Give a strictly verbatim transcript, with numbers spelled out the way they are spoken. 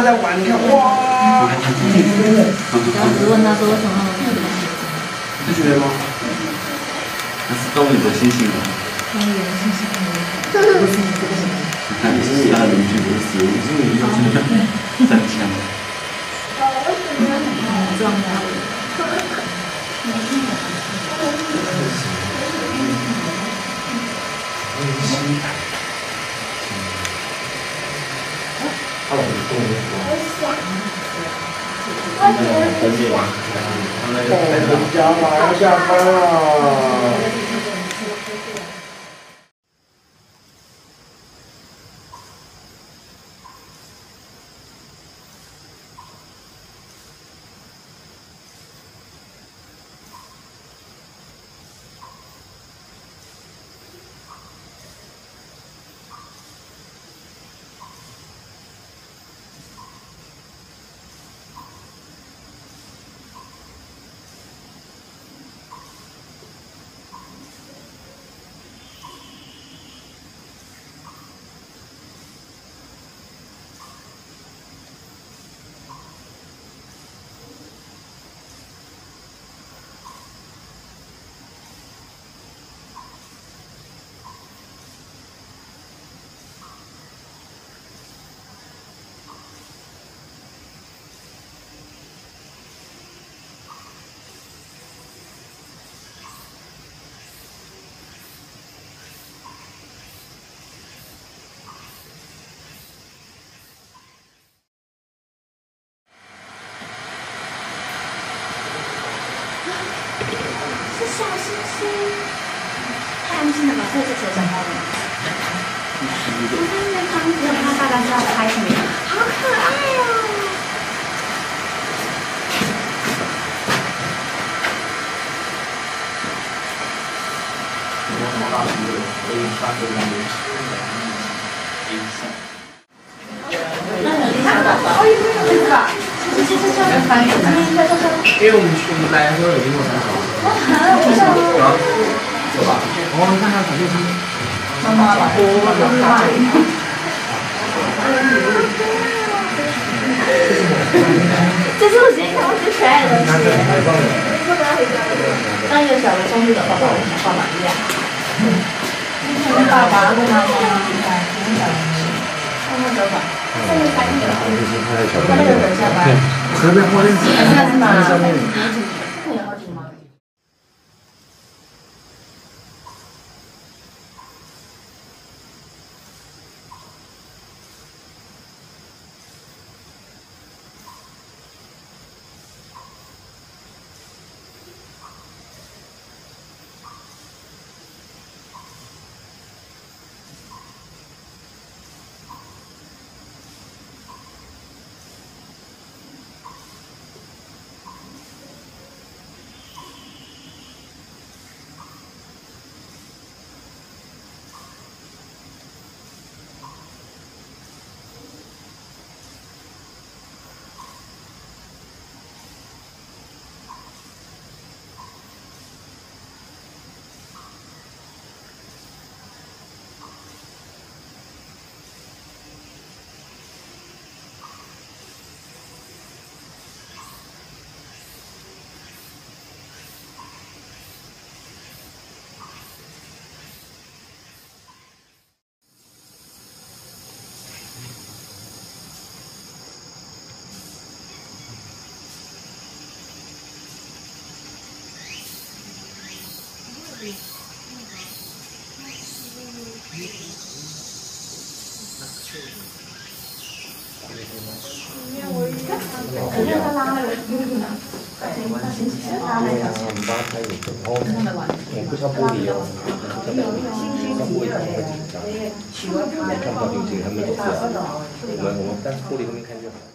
他在玩，你看哇。 然后只问他说为什么他们没有东西？ 不觉得吗？ 那是动物的星星啊。 动物的星星，不是这个星星。 你看，其他邻居不是食物，是你用这个真枪。 很重要。 他老是动物。回家啦，要下班了。 是小星星，太安静了吧？这是谁讲话的？我在那边房子，他大概是要拍什么？好可爱哦！哦，有没有这个？这这这这翻译， 因为我们我们来的时候有经过三桥。啊，有吧？哦，你看看小星星。妈妈来，我来。 这是我今天看过最可爱的东西。当一个小的中日的爸爸，我想爸爸一样。跟爸爸跟妈妈一样，很小的。看那个吧，那个拍那个，他那个等下吧。 河边花园， 那是吗？ 上面。 那有好几吗？ 对呀，我们帮他拍影片，然后我不敲玻璃哦，敲玻璃他们会紧张，看不到丢弃，他们走出来，我们我们但是玻璃后面看就好。